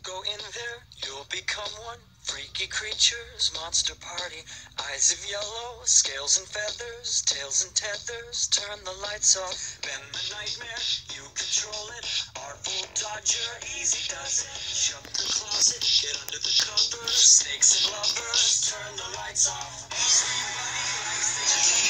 go in there, you'll become one. Freaky creatures, monster party. Eyes of yellow, scales and feathers, tails and tethers. Turn the lights off. Ben the nightmare, you control it. Artful dodger, easy does it. Shut the closet, get under the covers. Snakes and lovers, turn the lights off. Everybody likes the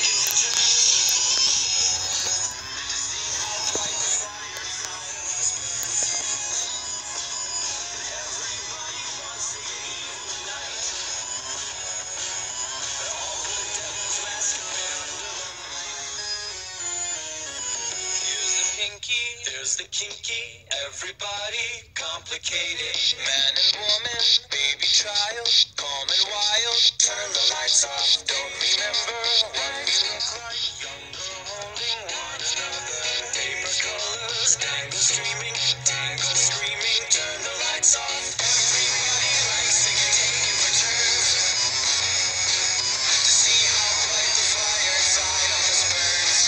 There's the kinky, everybody complicated. Man and woman, baby child, calm and wild. Turn the lights off, don't remember what we look like. Younger, holding one another. Paper colors, dangle streaming, tangle screaming. Turn the lights off. Everybody likes to get taken for turns to see how bright the fire inside of us burns.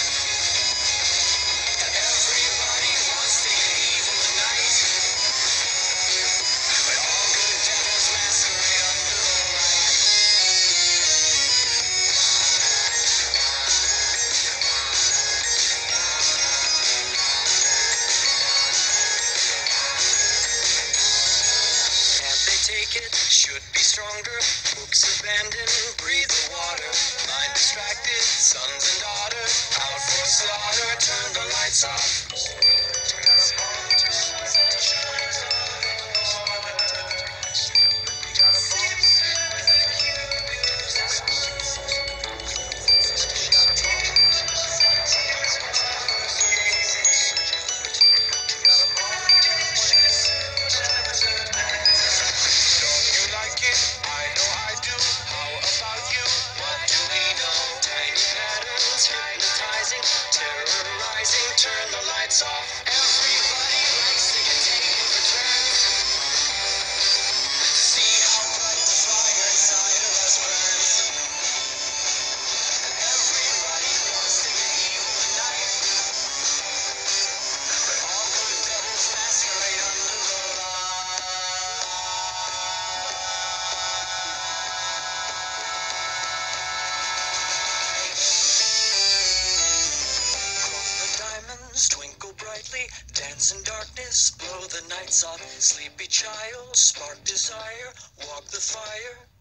Everybody wants to get evil tonight, but all good devils masquerade under the light. Can't they take it? Should be stronger. Books abandoned, breathe the water. Mind distracted, sons and daughters out for slaughter. Turn the lights off. Terrorizing, turn the lights off. Everybody likes to get taken for turns to see how bright the fire inside of us burns. Everybody wants to get evil tonight, but all good devils masquerade under the light. Twinkle brightly, dance in darkness, blow the nights off. Sleepy child, spark desire, walk the fire.